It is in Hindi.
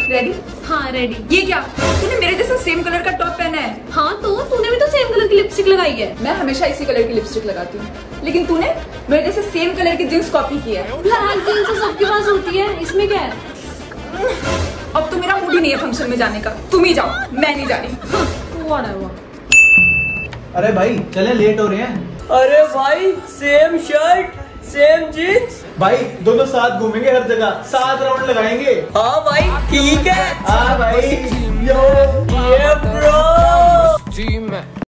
रेडी? हाँ रेडी। ये क्या, तूने मेरे जैसा सेम कलर का टॉप पहना है? हाँ तो तूने भी तो सेम कलर की लिपस्टिक लगाई है। मैं हमेशा इसी कलर की लिपस्टिक लगाती हूँ, लेकिन तूने मेरे जैसे सेम कलर की जींस कॉपी की है। ब्लैक जींस तो सबके पास होती है, इसमें क्या है? अब तो मेरा मूड ही नहीं है फंक्शन में जाने का, तुम ही जाओ, मैं नहीं जा रही। अरे भाई चले, लेट हो रहे हैं। अरे भाई सेम शर्ट सेम जीन्स। भाई दोनों साथ घूमेंगे, हर जगह 7 राउंड लगाएंगे। हाँ भाई ठीक है। हाँ भाई, यो ये ब्रो।